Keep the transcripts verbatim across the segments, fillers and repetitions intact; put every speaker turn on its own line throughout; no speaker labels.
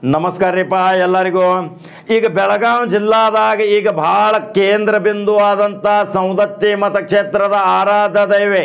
ನಮಸ್ಕಾರ ರೀಪ ಎಲ್ಲರಿಗೂ. ಈಗ ಬೆಳಗಾವಿ ಜಿಲ್ಲಾದಾಗ ಈಗ ಭಾಳ ಕೇಂದ್ರ ಬಿಂದು ಆದಂಥ ಸೌದತ್ತಿ ಮತಕ್ಷೇತ್ರದ ಆರಾಧ್ಯ ದೈವೆ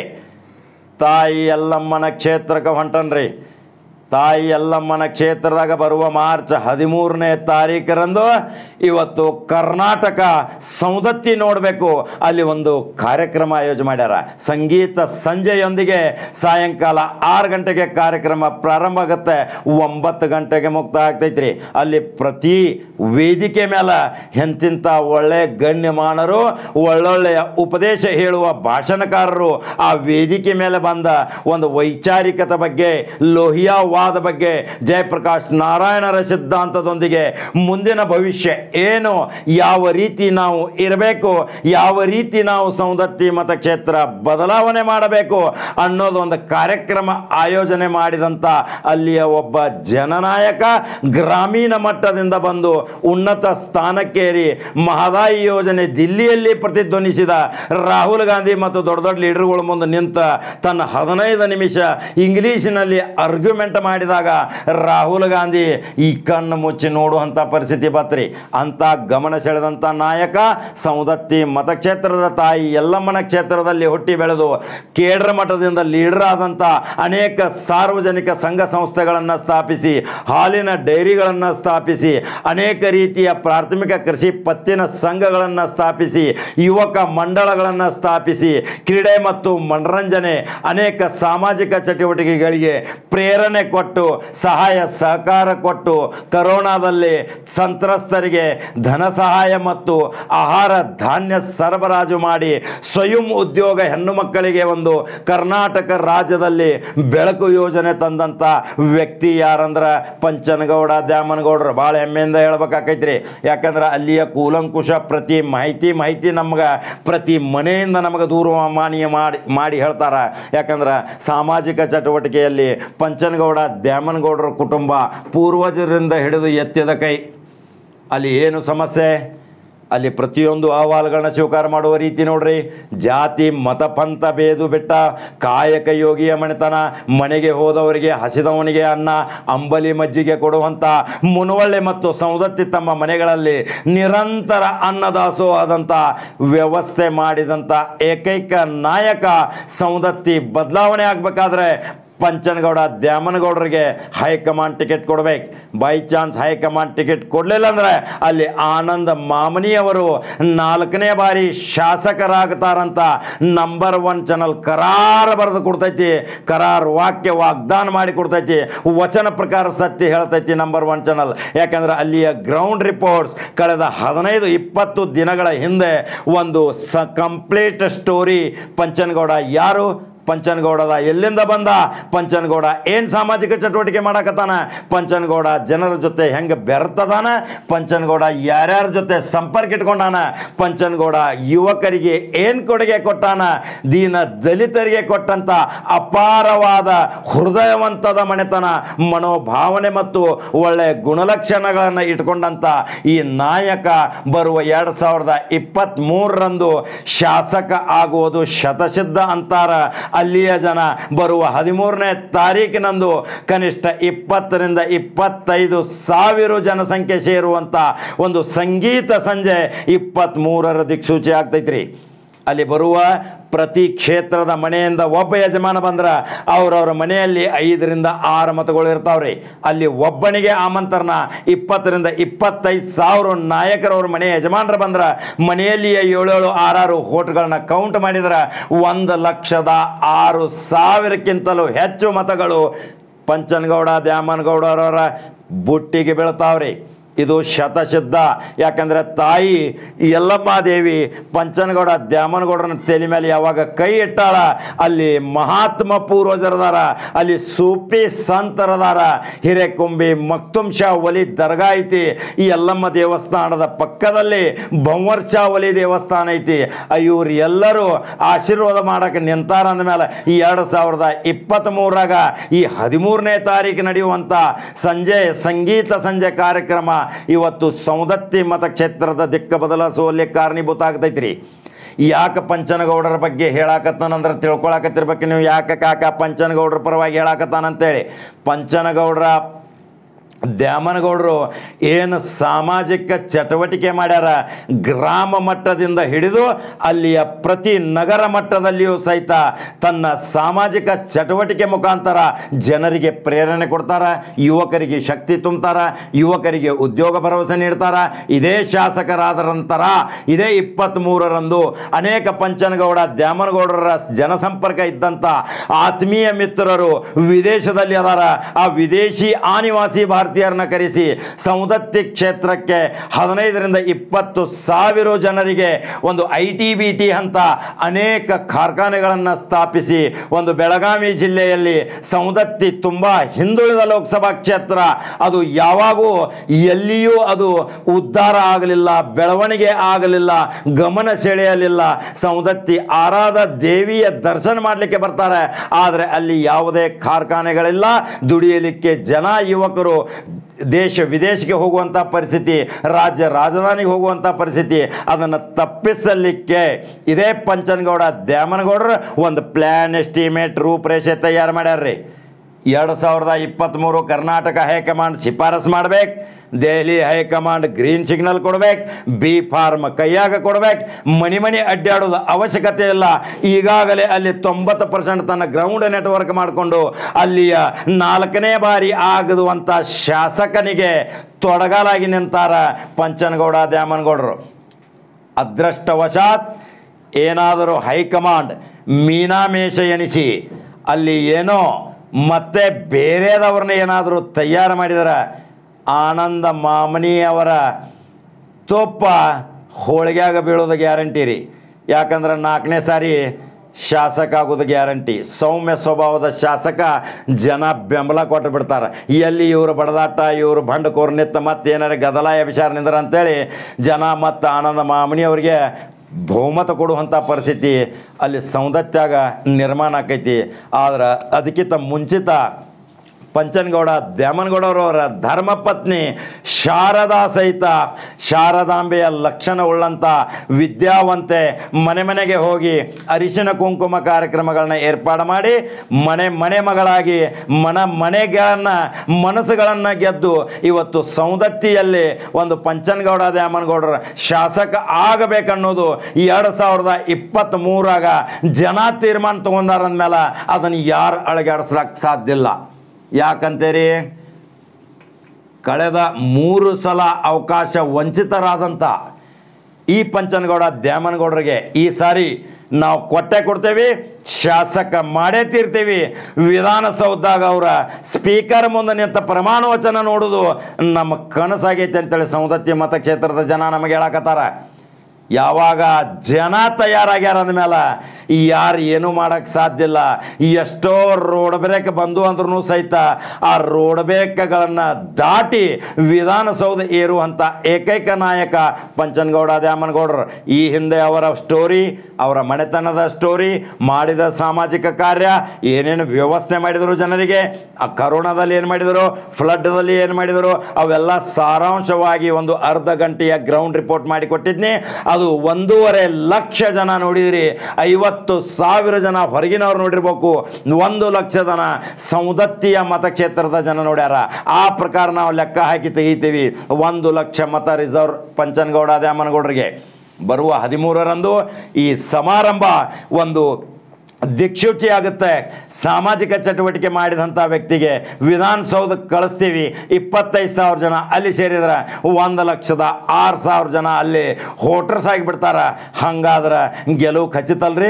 ತಾಯಿ ಯಲ್ಲಮ್ಮನ ಕ್ಷೇತ್ರಕ್ಕೆ ಹೊಂಟನ್ರಿ. ತಾಯಿ ಯಲ್ಲಮ್ಮನ ಕ್ಷೇತ್ರದಾಗ ಬರುವ ಮಾರ್ಚ್ ಹದಿಮೂರನೇ ತಾರೀಕರಂದು ಇವತ್ತು ಕರ್ನಾಟಕ ಸೌದತ್ತಿ ನೋಡಬೇಕು, ಅಲ್ಲಿ ಒಂದು ಕಾರ್ಯಕ್ರಮ ಆಯೋಜನೆ ಮಾಡ್ಯಾರ. ಸಂಗೀತ ಸಂಜೆಯೊಂದಿಗೆ ಸಾಯಂಕಾಲ ಆರು ಗಂಟೆಗೆ ಕಾರ್ಯಕ್ರಮ ಪ್ರಾರಂಭ ಆಗುತ್ತೆ, ಒಂಬತ್ತು ಗಂಟೆಗೆ ಮುಕ್ತ ಆಗ್ತೈತ್ರಿ. ಅಲ್ಲಿ ಪ್ರತಿ ವೇದಿಕೆ ಮೇಲೆ ಎಂತಿಂಥ ಒಳ್ಳೆ ಗಣ್ಯಮಾನರು, ಒಳ್ಳೊಳ್ಳೆಯ ಉಪದೇಶ ಹೇಳುವ ಭಾಷಣಕಾರರು ಆ ವೇದಿಕೆ ಮೇಲೆ ಬಂದ ಒಂದು ವೈಚಾರಿಕತೆ ಬಗ್ಗೆ, ಲೋಹಿಯಾ ವಾದ ಬಗ್ಗೆ, ಜಯಪ್ರಕಾಶ್ ನಾರಾಯಣರ ಸಿದ್ಧಾಂತದೊಂದಿಗೆ ಮುಂದಿನ ಭವಿಷ್ಯ ಏನು, ಯಾವ ರೀತಿ ನಾವು ಇರಬೇಕು, ಯಾವ ರೀತಿ ನಾವು ಸೌದತ್ತಿ ಮತಕ್ಷೇತ್ರ ಬದಲಾವಣೆ ಮಾಡಬೇಕು ಅನ್ನೋದೊಂದು ಕಾರ್ಯಕ್ರಮ ಆಯೋಜನೆ ಮಾಡಿದಂಥ ಅಲ್ಲಿಯ ಒಬ್ಬ ಜನನಾಯಕ, ಗ್ರಾಮೀಣ ಮಟ್ಟದಿಂದ ಬಂದು ಉನ್ನತ ಸ್ಥಾನಕ್ಕೇರಿ ಮಹದಾಯಿ ಯೋಜನೆ ದಿಲ್ಲಿಯಲ್ಲಿ ಪ್ರತಿಧ್ವನಿಸಿದ ರಾಹುಲ್ ಗಾಂಧಿ ಮತ್ತು ದೊಡ್ಡ ದೊಡ್ಡ ಲೀಡರ್ಗಳ ಮುಂದೆ ನಿಂತ ತನ್ನ ಹದಿನೈದು ನಿಮಿಷ ಇಂಗ್ಲೀಷಿನಲ್ಲಿ ಆರ್ಗ್ಯುಮೆಂಟ್ ಮಾಡಿದಾಗ ರಾಹುಲ್ ಗಾಂಧಿ ಈ ಕಣ್ಣು ಮುಚ್ಚಿ ನೋಡುವಂಥ ಪರಿಸ್ಥಿತಿ ಬತ್ರಿ. ಅಂತ ಗಮನ ಸೆಳೆದಂಥ ನಾಯಕ, ಸೌದತ್ತಿ ಮತಕ್ಷೇತ್ರದ ತಾಯಿ ಯಲ್ಲಮ್ಮನ ಕ್ಷೇತ್ರದಲ್ಲಿ ಹುಟ್ಟಿ ಬೆಳೆದು ಕೇಡ್ರ ಮಠದಿಂದ ಲೀಡರ್ ಆದಂಥ ಅನೇಕ ಸಾರ್ವಜನಿಕ ಸಂಘ ಸಂಸ್ಥೆಗಳನ್ನು ಸ್ಥಾಪಿಸಿ, ಹಾಲಿನ ಡೈರಿಗಳನ್ನು ಸ್ಥಾಪಿಸಿ, ಅನೇಕ ರೀತಿಯ ಪ್ರಾಥಮಿಕ ಕೃಷಿ ಪತ್ತಿನ ಸಂಘಗಳನ್ನು ಸ್ಥಾಪಿಸಿ, ಯುವಕ ಮಂಡಳಗಳನ್ನು ಸ್ಥಾಪಿಸಿ, ಕ್ರೀಡೆ ಮತ್ತು ಮನರಂಜನೆ ಅನೇಕ ಸಾಮಾಜಿಕ ಚಟುವಟಿಕೆಗಳಿಗೆ ಪ್ರೇರಣೆ ಕೊಟ್ಟು, ಸಹಾಯ ಸಹಕಾರ ಕೊಟ್ಟು, ಕರೋನಾದಲ್ಲಿ ಸಂತ್ರಸ್ತರಿಗೆ ಧನ ಸಹಾಯ ಮತ್ತು ಆಹಾರ ಧಾನ್ಯ ಸರಬರಾಜು ಮಾಡಿ ಸ್ವಯಂ ಉದ್ಯೋಗ ಹೆಣ್ಣು ಮಕ್ಕಳಿಗೆ ಒಂದು ಕರ್ನಾಟಕ ರಾಜ್ಯದಲ್ಲಿ ಬೆಳಕು ಯೋಜನೆ ತಂದಂಥ ವ್ಯಕ್ತಿ ಯಾರಂದ್ರೆ ಪಂಚನಗೌಡ ದ್ಯಾಮನಗೌಡರು. ಭಾಳ ಹೆಮ್ಮೆಯಿಂದ ಹೇಳ್ಬೇಕಾಕೈತ್ರಿ. ಯಾಕಂದ್ರೆ ಅಲ್ಲಿಯ ಕೂಲಂಕುಷ ಪ್ರತಿ ಮಾಹಿತಿ ಮಾಹಿತಿ ನಮ್ಗೆ ಪ್ರತಿ ಮನೆಯಿಂದ ನಮಗೆ ದೂರವಾಣಿಯ ಮಾಡಿ ಮಾಡಿ ಹೇಳ್ತಾರೆ. ಯಾಕಂದ್ರೆ ಸಾಮಾಜಿಕ ಚಟುವಟಿಕೆಯಲ್ಲಿ ಪಂಚನಗೌಡ ದ್ಯಾಮನಗೌಡರ ಕುಟುಂಬ ಪೂರ್ವಜರಿಂದ ಹಿಡಿದು ಎತ್ತಿದ ಕೈ. ಅಲ್ಲಿ ಏನು ಸಮಸ್ಯೆ, ಅಲ್ಲಿ ಪ್ರತಿಯೊಂದು ಅಹವಾಲುಗಳನ್ನ ಸ್ವೀಕಾರ ಮಾಡುವ ರೀತಿ ನೋಡ್ರಿ. ಜಾತಿ ಮತ ಪಂಥ ಬೇದು ಬಿಟ್ಟ ಕಾಯಕ ಯೋಗಿಯ ಮನೆತನ, ಮನೆಗೆ ಹೋದವರಿಗೆ ಹಸಿದವನಿಗೆ ಅನ್ನ ಅಂಬಲಿ ಮಜ್ಜಿಗೆ ಕೊಡುವಂಥ ಮುನವಳ್ಳಿ ಮತ್ತು ಸೌದತ್ತಿ ತಮ್ಮ ಮನೆಗಳಲ್ಲಿ ನಿರಂತರ ಅನ್ನದಾಸೋಹದಂಥ ವ್ಯವಸ್ಥೆ ಮಾಡಿದಂಥ ಏಕೈಕ ನಾಯಕ. ಸೌದತ್ತಿ ಬದಲಾವಣೆ ಆಗಬೇಕಾದ್ರೆ ಪಂಚನಗೌಡ ದ್ಯಾಮನಗೌಡರಿಗೆ ಹೈಕಮಾಂಡ್ ಟಿಕೆಟ್ ಕೊಡ್ಬೇಕು. ಬೈ ಚಾನ್ಸ್ ಹೈಕಮಾಂಡ್ ಟಿಕೆಟ್ ಕೊಡಲಿಲ್ಲ ಅಂದರೆ ಅಲ್ಲಿ ಆನಂದ ಮಾಮನಿಯವರು ನಾಲ್ಕನೇ ಬಾರಿ ಶಾಸಕರಾಗ್ತಾರಂತ ನಂಬರ್ ಒನ್ ಚಾನಲ್ ಕರಾರ ಬರೆದು ಕೊಡ್ತೈತಿ, ಕರಾರ್ ವಾಕ್ಯ ವಾಗ್ದಾನ ಮಾಡಿ ಕೊಡ್ತೈತಿ, ವಚನ ಪ್ರಕಾರ ಸತ್ಯ ಹೇಳ್ತೈತಿ ನಂಬರ್ ಒನ್ ಚಾನಲ್. ಯಾಕಂದ್ರೆ ಅಲ್ಲಿಯ ಗ್ರೌಂಡ್ ರಿಪೋರ್ಟ್ಸ್ ಕಳೆದ ಹದಿನೈದು ಇಪ್ಪತ್ತು ದಿನಗಳ ಹಿಂದೆ ಒಂದು ಸ ಕಂಪ್ಲೀಟ್ ಸ್ಟೋರಿ. ಪಂಚನಗೌಡ ಯಾರು, ಪಂಚನಗೌಡದ ಎಲ್ಲಿಂದ ಬಂದ, ಪಂಚನಗೌಡ ಏನು ಸಾಮಾಜಿಕ ಚಟುವಟಿಕೆ ಮಾಡಕತ್ತಾನ, ಪಂಚನಗೌಡ ಜನರ ಜೊತೆ ಹೆಂಗೆ ಬೆರ್ತದಾನ, ಪಂಚನಗೌಡ ಯಾರ್ಯಾರ ಜೊತೆ ಸಂಪರ್ಕ ಇಟ್ಕೊಂಡಾನ, ಪಂಚನಗೌಡ ಯುವಕರಿಗೆ ಏನು ಕೊಡುಗೆ ಕೊಟ್ಟಾನ, ದೀನ ದಲಿತರಿಗೆ ಕೊಟ್ಟಂಥ ಅಪಾರವಾದ ಹೃದಯವಂತದ ಮನೆತನ, ಮನೋಭಾವನೆ ಮತ್ತು ಒಳ್ಳೆಯ ಗುಣಲಕ್ಷಣಗಳನ್ನು ಇಟ್ಕೊಂಡಂಥ ಈ ನಾಯಕ ಬರುವ ಎರಡು ಸಾವಿರದ ಇಪ್ಪತ್ತ್ಮೂರರಂದು ಶಾಸಕ ಆಗುವುದು ಶತಸಿದ್ಧ ಅಂತಾರ ಅಲ್ಲಿಯ ಜನ. ಬರುವ ಹದಿಮೂರನೇ ತಾರೀಕಿನಂದು ಕನಿಷ್ಠ ಇಪ್ಪತ್ತರಿಂದ ಇಪ್ಪತ್ತೈದು ಸಾವಿರ ಜನಸಂಖ್ಯೆ ಸೇರುವಂಥ ಒಂದು ಸಂಗೀತ ಸಂಜೆ ಇಪ್ಪತ್ತ್ಮೂರರ ದಿಕ್ಸೂಚಿ ಆಗ್ತೈತ್ರಿ. ಅಲ್ಲಿ ಬರುವ ಪ್ರತಿ ಕ್ಷೇತ್ರದ ಮನೆಯಿಂದ ಒಬ್ಬ ಯಜಮಾನ ಬಂದ್ರೆ ಅವ್ರವ್ರ ಮನೆಯಲ್ಲಿ ಐದರಿಂದ ಆರು ಮತಗಳು ಇರ್ತಾವ್ರಿ. ಅಲ್ಲಿ ಒಬ್ಬನಿಗೆ ಆಮಂತ್ರಣ. ಇಪ್ಪತ್ತರಿಂದ ಇಪ್ಪತ್ತೈದು ಸಾವಿರ ನಾಯಕರವ್ರ ಮನೆ ಯಜಮಾನರು ಬಂದ್ರೆ ಮನೆಯಲ್ಲಿಯೇ ಏಳೇಳು ಆರಾರು ಹೋಟ್ಗಳನ್ನ ಕೌಂಟ್ ಮಾಡಿದ್ರೆ ಒಂದು ಲಕ್ಷದ ಆರು ಸಾವಿರಕ್ಕಿಂತಲೂ ಹೆಚ್ಚು ಮತಗಳು ಪಂಚನಗೌಡ ದ್ಯಾಮನಗೌಡರವರ ಬುಟ್ಟಿಗೆ ಬೀಳ್ತಾವ್ರಿ. ಇದು ಶತಸಿದ್ಧ. ಯಾಕಂದರೆ ತಾಯಿ ಯಲ್ಲಮ್ಮ ದೇವಿ ಪಂಚನಗೌಡ ದ್ಯಾಮನಗೌಡರನ್ನ ತಲೆ ಮೇಲೆ ಯಾವಾಗ ಕೈ ಇಟ್ಟಾಳ ಅಲ್ಲಿ ಮಹಾತ್ಮ ಪೂರ್ವಜರದಾರ, ಅಲ್ಲಿ ಸೂಫಿ ಸಂತರದಾರ. ಹಿರೇಕುಂಬಿ ಮಕ್ತುಮ್ ಶಾ ವಲಿ ದರ್ಗಾ ಐತಿ. ಈ ಯಲ್ಲಮ್ಮ ದೇವಸ್ಥಾನದ ಪಕ್ಕದಲ್ಲಿ ಬಂವರ್ ಶಾ ವಲಿ ದೇವಸ್ಥಾನ ಐತಿ. ಇವ್ರು ಎಲ್ಲರೂ ಆಶೀರ್ವಾದ ಮಾಡಕ್ಕೆ ನಿಂತಾರ ಅಂದಮೇಲೆ ಈ ಎರಡು ಸಾವಿರದ ಇಪ್ಪತ್ತ್ಮೂರಾಗ ಈ ಹದಿಮೂರನೇ ತಾರೀಕು ನಡೆಯುವಂಥ ಸಂಜೆ ಸಂಗೀತ ಸಂಜೆ ಕಾರ್ಯಕ್ರಮ ಇವತ್ತು ಸೌದತ್ತಿ ಮತಕ್ಷೇತ್ರದ ದಿಕ್ಕ ಬದಲಿಸುವಲ್ಲಿ ಕಾರಣೀಭೂತ ಆಗ್ತೈತ್ರಿ. ಯಾಕೆ ಪಂಚನಗೌಡರ ಬಗ್ಗೆ ಹೇಳಾಕತ್ತಾನಂದ್ರೆ ತಿಳ್ಕೊಳಕತ್ತಿರ್ಬೇಕು ನೀವು, ಯಾಕೆ ಕಾಕ ಪಂಚನಗೌಡರ ಪರವಾಗಿ ಹೇಳಾಕತ್ತಾನಂತೇಳಿ. ಪಂಚನಗೌಡರ ದ್ಯಾಮನಗೌಡರು ಏನು ಸಾಮಾಜಿಕ ಚಟುವಟಿಕೆ ಮಾಡ್ಯಾರ, ಗ್ರಾಮ ಮಟ್ಟದಿಂದ ಹಿಡಿದು ಅಲ್ಲಿಯ ಪ್ರತಿ ನಗರ ಮಟ್ಟದಲ್ಲಿಯೂ ಸಹಿತ ತನ್ನ ಸಾಮಾಜಿಕ ಚಟುವಟಿಕೆ ಮುಖಾಂತರ ಜನರಿಗೆ ಪ್ರೇರಣೆ ಕೊಡ್ತಾರ, ಯುವಕರಿಗೆ ಶಕ್ತಿ ತುಂಬ್ತಾರ, ಯುವಕರಿಗೆ ಉದ್ಯೋಗ ಭರವಸೆ ನೀಡ್ತಾರ. ಇದೇ ಶಾಸಕರಾದ ನಂತರ ಇದೇ ಇಪ್ಪತ್ತ್ಮೂರರಂದು ಅನೇಕ ಪಂಚನಗೌಡ ದ್ಯಾಮನಗೌಡರ ಜನಸಂಪರ್ಕ ಇದ್ದಂಥ ಆತ್ಮೀಯ ಮಿತ್ರರು ವಿದೇಶದಲ್ಲಿ ಅದಾರ. ಆ ವಿದೇಶಿ ಆನಿವಾಸಿ ಭಾರತೀಯರನ್ನ ಕರೆಸಿ ಸೌದತ್ತಿ ಕ್ಷೇತ್ರಕ್ಕೆ ಹದಿನೈದರಿಂದ ಇಪ್ಪತ್ತು ಸಾವಿರ ಜನರಿಗೆ ಒಂದು ಐ ಟಿ ಬಿ ಟಿ ಅಂತ ಅನೇಕ ಕಾರ್ಖಾನೆಗಳನ್ನು ಸ್ಥಾಪಿಸಿ ಒಂದು ಬೆಳಗಾವಿ ಜಿಲ್ಲೆಯಲ್ಲಿ ಸೌದತ್ತಿ ತುಂಬ ಹಿಂದುಳಿದ ಲೋಕಸಭಾ ಕ್ಷೇತ್ರ, ಅದು ಯಾವಾಗೂ ಎಲ್ಲಿಯೂ ಅದು ಉದ್ಧಾರ ಆಗಲಿಲ್ಲ, ಬೆಳವಣಿಗೆ ಆಗಲಿಲ್ಲ, ಗಮನ ಸೆಳೆಯಲಿಲ್ಲ. ಸೌದತ್ತಿ ಆರಾಧ ದೇವಿಯ ದರ್ಶನ ಮಾಡಲಿಕ್ಕೆ ಬರ್ತಾರೆ, ಆದರೆ ಅಲ್ಲಿ ಯಾವುದೇ ಕಾರ್ಖಾನೆಗಳಿಲ್ಲ, ದುಡಿಯಲಿಕ್ಕೆ ಜನ ಯುವಕರು ದೇಶ ವಿದೇಶಕ್ಕೆ ಹೋಗುವಂಥ ಪರಿಸ್ಥಿತಿ, ರಾಜ್ಯ ರಾಜಧಾನಿಗೆ ಹೋಗುವಂಥ ಪರಿಸ್ಥಿತಿ. ಅದನ್ನು ತಪ್ಪಿಸಲಿಕ್ಕೆ ಇದೇ ಪಂಚನಗೌಡ ದ್ಯಾಮನಗೌಡರು ಒಂದು ಪ್ಲ್ಯಾನ್ ಎಸ್ಟಿಮೇಟ್ ರೂಪರೇಷೆ ತಯಾರು ಮಾಡ್ಯಾರ್ರಿ. ಎರಡು ಸಾವಿರದ ಇಪ್ಪತ್ತ್ಮೂರು ಕರ್ನಾಟಕ ಹೈಕಮಾಂಡ್ ಶಿಫಾರಸ್ ಮಾಡಬೇಕು, ದೆಹಲಿ ಹೈಕಮಾಂಡ್ ಗ್ರೀನ್ ಸಿಗ್ನಲ್ ಕೊಡ್ಬೇಕು, ಬಿ ಫಾರ್ಮ್ ಕೈಯಾಗ ಕೊಡ್ಬೇಕು, ಮನಿ ಮನಿ ಅಡ್ಡಾಡೋದು ಅವಶ್ಯಕತೆ ಇಲ್ಲ. ಈಗಾಗಲೇ ಅಲ್ಲಿ ತೊಂಬತ್ತು ಪರ್ಸೆಂಟ್ ತನ್ನ ಗ್ರೌಂಡ್ ನೆಟ್ವರ್ಕ್ ಮಾಡಿಕೊಂಡು ಅಲ್ಲಿಯ ನಾಲ್ಕನೇ ಬಾರಿ ಆಗದುವಂಥ ಶಾಸಕನಿಗೆ ತೊಡಗಲಾಗಿ ನಿಂತಾರ ಪಂಚನಗೌಡ ದ್ಯಾಮನಗೌಡರು. ಅದೃಷ್ಟವಶಾತ್ ಏನಾದರೂ ಹೈಕಮಾಂಡ್ ಮೀನಾಮೇಷ ಎನಿಸಿ ಅಲ್ಲಿ ಏನೋ ಮತ್ತೆ ಬೇರೆದವ್ರನ್ನ ಏನಾದರೂ ತಯಾರು ಮಾಡಿದರೆ ಆನಂದ ಮಾಮನಿಯವರ ತುಪ್ಪ ಹೋಳಿಗೆಯಾಗ ಬೀಳೋದು ಗ್ಯಾರಂಟಿ ರೀ. ಯಾಕಂದ್ರೆ ನಾಲ್ಕನೇ ಸಾರಿ ಶಾಸಕ ಆಗೋದು ಗ್ಯಾರಂಟಿ. ಸೌಮ್ಯ ಸ್ವಭಾವದ ಶಾಸಕ, ಜನ ಬೆಂಬಲ ಕೊಟ್ಟು ಬಿಡ್ತಾರೆ. ಎಲ್ಲಿ ಇವರು ಬಡದಾಟ, ಇವರು ಬಂಡಕೋರ್ ನಿತ್ತ ಮತ್ತೆ ಏನಾರು ಗದಲಾಯ ವಿಚಾರ ನಿಂದ್ರ ಅಂತೇಳಿ ಜನ ಮತ್ತು ಆನಂದ ಮಾಮನಿಯವರಿಗೆ ಬಹುಮತ ಕೊಡುವಂಥ ಪರಿಸ್ಥಿತಿ ಅಲ್ಲಿ ಸೌದತ್ಯಾಗ ನಿರ್ಮಾಣ ಆಕೈತಿ. ಆದ್ರೆ ಅದಕ್ಕಿಂತ ಮುಂಚಿತ ಪಂಚನಗೌಡ ದ್ಯಾಮನಗೌಡರವರ ಧರ್ಮಪತ್ನಿ ಶಾರದಾ ಸಹಿತ ಶಾರದಾಂಬೆಯ ಲಕ್ಷಣವುಳ್ಳಂಥ ವಿದ್ಯಾವಂತೆ ಮನೆ ಮನೆಗೆ ಹೋಗಿ ಅರಿಶಿನ ಕುಂಕುಮ ಕಾರ್ಯಕ್ರಮಗಳನ್ನ ಏರ್ಪಾಡು ಮಾಡಿ ಮನೆ ಮನೆ ಮಗಳಾಗಿ ಮನ ಮನೆಗಳನ್ನು ಮನಸ್ಸುಗಳನ್ನು ಗೆದ್ದು ಇವತ್ತು ಸೌದತ್ತಿಯಲ್ಲಿ ಒಂದು ಪಂಚನಗೌಡ ದ್ಯಾಮನಗೌಡರ ಶಾಸಕ ಆಗಬೇಕನ್ನೋದು ಎರಡು ಸಾವಿರದ ಇಪ್ಪತ್ತ್ಮೂರಾಗ ಜನ ತೀರ್ಮಾನ ತೊಗೊಂಡಾರಂದ್ಮೇಲೆ ಅದನ್ನು ಯಾರು ಅಳಗಾಡಿಸ್ಲಿಕ್ಕೆ ಸಾಧ್ಯ ಇಲ್ಲ. ಯಾಕಂತೀರಿ, ಕಳೆದ ಮೂರು ಸಲ ಅವಕಾಶ ವಂಚಿತರಾದಂಥ ಈ ಪಂಚನಗೌಡ ದ್ಯಾಮನಗೌಡರಿಗೆ ಈ ಸಾರಿ ನಾವು ಕೊಟ್ಟೆ ಕೊಡ್ತೇವೆ, ಶಾಸಕ ಮಾಡೇ ತೀರ್ತೀವಿ. ವಿಧಾನಸೌಧದಾಗ ಅವರ ಸ್ಪೀಕರ್ ಮುಂದೆ ನಿಂತ ಪ್ರಮಾಣ ವಚನ ನೋಡೋದು ನಮ್ಮ ಕನಸಾಗೈತೆ ಅಂತೇಳಿ ಸೌದತ್ತಿ ಮತಕ್ಷೇತ್ರದ ಜನ ನಮಗೆ ಹೇಳಕತ್ತಾರ. ಯಾವಾಗ ಜನ ತಯಾರಾಗ್ಯಾರ ಅಂದಮೇಲೆ ಯಾರು ಏನೂ ಮಾಡೋಕ್ಕೆ ಸಾಧ್ಯ ಇಲ್ಲ. ಎಷ್ಟೋ ರೋಡ್ ಬ್ರೇಕ್ ಬಂದು ಅಂದ್ರೂ ಸಹಿತ ಆ ರೋಡ್ ಬ್ರೇಕ್ಗಳನ್ನು ದಾಟಿ ವಿಧಾನಸೌಧ ಏರುವಂಥ ಏಕೈಕ ನಾಯಕ ಪಂಚನಗೌಡ ದ್ಯಾಮನಗೌಡರು. ಈ ಹಿಂದೆ ಅವರ ಸ್ಟೋರಿ, ಅವರ ಮನೆತನದ ಸ್ಟೋರಿ, ಮಾಡಿದ ಸಾಮಾಜಿಕ ಕಾರ್ಯ, ಏನೇನು ವ್ಯವಸ್ಥೆ ಮಾಡಿದರು ಜನರಿಗೆ, ಆ ಕರೋನಾದಲ್ಲಿ ಏನು ಮಾಡಿದರು, ಫ್ಲಡ್ದಲ್ಲಿ ಏನು ಮಾಡಿದರು, ಅವೆಲ್ಲ ಸಾರಾಂಶವಾಗಿ ಒಂದು ಅರ್ಧ ಗಂಟೆಯ ಗ್ರೌಂಡ್ ರಿಪೋರ್ಟ್ ಮಾಡಿ ಕೊಟ್ಟಿದ್ನಿ. ಅದು ಒಂದೂವರೆ ಲಕ್ಷ ಜನ ನೋಡಿದ್ರಿ, ಐವತ್ತು ಸಾವಿರ ಜನ ಹೊರಗಿನವ್ರು ನೋಡಿರ್ಬೇಕು, ಒಂದು ಲಕ್ಷ ಜನ ಸೌದತ್ತಿಯ ಮತಕ್ಷೇತ್ರದ ಜನ ನೋಡ್ಯಾರ. ಆ ಪ್ರಕಾರ ನಾವು ಲೆಕ್ಕ ಹಾಕಿ ತೆಗಿತೀವಿ. ಒಂದು ಲಕ್ಷ ಮತ ರಿಸರ್ವ್ ಪಂಚನಗೌಡ ದ್ಯಾಮನಗೌಡರಿಗೆ. ಬರುವ ಹದಿಮೂರರಂದು ಈ ಸಮಾರಂಭ ಒಂದು ದಿಕ್ಸೂಚಿ ಆಗುತ್ತೆ. ಸಾಮಾಜಿಕ ಚಟುವಟಿಕೆ ಮಾಡಿದಂಥ ವ್ಯಕ್ತಿಗೆ ವಿಧಾನಸೌಧಕ್ಕೆ ಕಳಿಸ್ತೀವಿ. ಇಪ್ಪತ್ತೈದು ಸಾವಿರ ಜನ ಅಲ್ಲಿ ಸೇರಿದ್ರೆ ಒಂದು ಲಕ್ಷದ ಆರು ಸಾವಿರ ಜನ ಅಲ್ಲಿ ಹೋಟರ್ಸ್ ಆಗಿಬಿಡ್ತಾರೆ. ಹಂಗಾದ್ರೆ ಗೆಲುವು ಖಚಿತಲ್ರಿ.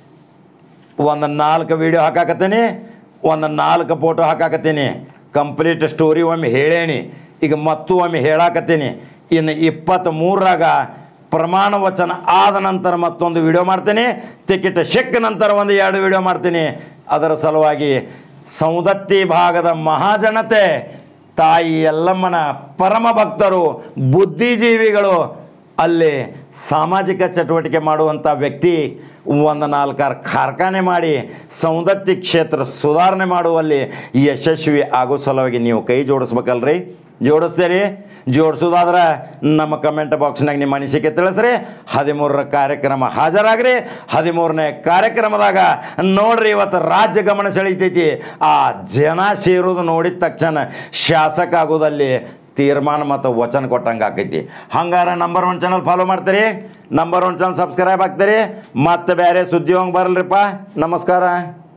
ಒಂದು ನಾಲ್ಕು ವೀಡಿಯೋ ಹಾಕಾಕತ್ತೀನಿ, ಒಂದು ನಾಲ್ಕು ಫೋಟೋ ಹಾಕಾಕತ್ತೀನಿ. ಕಂಪ್ಲೀಟ್ ಸ್ಟೋರಿ ಒಮ್ಮೆ ಹೇಳೇನಿ, ಈಗ ಮತ್ತೂ ಒಮ್ಮೆ ಹೇಳಾಕತ್ತೀನಿ. ಇನ್ನು ಇಪ್ಪತ್ತ್ಮೂರರಾಗ ಪ್ರಮಾಣ ವಚನ ಆದ ನಂತರ ಮತ್ತೊಂದು ವಿಡಿಯೋ ಮಾಡ್ತೀನಿ, ಟಿಕೆಟ್ ಸಿಕ್ಕ ನಂತರ ಒಂದು ಎರಡು ವಿಡಿಯೋ ಮಾಡ್ತೀನಿ. ಅದರ ಸಲುವಾಗಿ ಸೌದತ್ತಿ ಭಾಗದ ಮಹಾಜನತೆ, ತಾಯಿ ಯಲ್ಲಮ್ಮನ ಪರಮ ಭಕ್ತರು, ಬುದ್ಧಿಜೀವಿಗಳು, ಅಲ್ಲಿ ಸಾಮಾಜಿಕ ಚಟುವಟಿಕೆ ಮಾಡುವಂಥ ವ್ಯಕ್ತಿ ಒಂದು ನಾಲ್ಕಾರು ಕಾರ್ಖಾನೆ ಮಾಡಿ ಸೌದತ್ತಿ ಕ್ಷೇತ್ರ ಸುಧಾರಣೆ ಮಾಡುವಲ್ಲಿ ಯಶಸ್ವಿ ಆಗೋ ಸಲುವಾಗಿ ನೀವು ಕೈ ಜೋಡಿಸ್ಬೇಕಲ್ರಿ. ಜೋಡಿಸ್ತೀರಿ? ಜೋಡಿಸೋದಾದ್ರೆ ನಮ್ಮ ಕಮೆಂಟ್ ಬಾಕ್ಸ್ನಾಗ ನಿಮ್ಮ ಅನಿಸಿಕೆ ತಿಳಿಸ್ರಿ. ಹದಿಮೂರರ ಕಾರ್ಯಕ್ರಮ ಹಾಜರಾಗ್ರಿ. ಹದಿಮೂರನೇ ಕಾರ್ಯಕ್ರಮದಾಗ ನೋಡ್ರಿ, ಇವತ್ತು ರಾಜ್ಯ ಗಮನ ಸೆಳೀತೈತಿ. ಆ ಜನ ಸೇರೋದು ನೋಡಿದ ತಕ್ಷಣ ಶಾಸಕ ಆಗೋದಲ್ಲಿ ತೀರ್ಮಾನ ಮತ್ತು ವಚನ ಕೊಟ್ಟಂಗೆ ಆಕೈತಿ. ಹಂಗಾರೆ ನಂಬರ್ ಒನ್ ಚಾನಲ್ ಫಾಲೋ ಮಾಡ್ತೀರಿ, ನಂಬರ್ ಒನ್ ಚಾನಲ್ ಸಬ್ಸ್ಕ್ರೈಬ್ ಆಗ್ತೀರಿ. ಮತ್ತು ಬೇರೆ ಸುದ್ದಿ ಹಂಗೆ ಬರಲ್ರಿಪ್ಪ. ನಮಸ್ಕಾರ.